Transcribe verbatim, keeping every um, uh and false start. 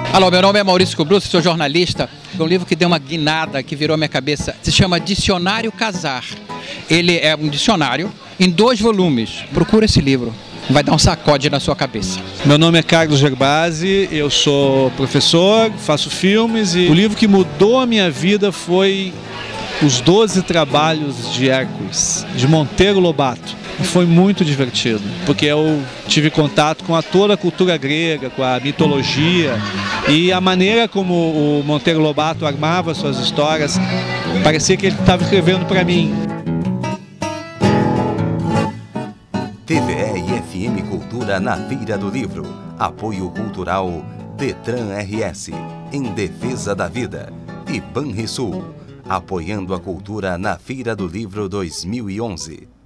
Alô, meu nome é Maurício Cobrucci, sou jornalista. É um livro que deu uma guinada, que virou a minha cabeça. Se chama Dicionário Casar. Ele é um dicionário em dois volumes. Procura esse livro. Vai dar um sacode na sua cabeça. Meu nome é Carlos Gerbasi, eu sou professor, faço filmes e o livro que mudou a minha vida foi Os doze Trabalhos de Hércules, de Monteiro Lobato. E foi muito divertido, porque eu tive contato com a toda a cultura grega, com a mitologia e a maneira como o Monteiro Lobato armava suas histórias, parecia que ele estava escrevendo para mim. T V E e F M Cultura na Feira do Livro. Apoio Cultural Detran R S, em defesa da vida. E Banrisul, apoiando a cultura na Feira do Livro dois mil e onze.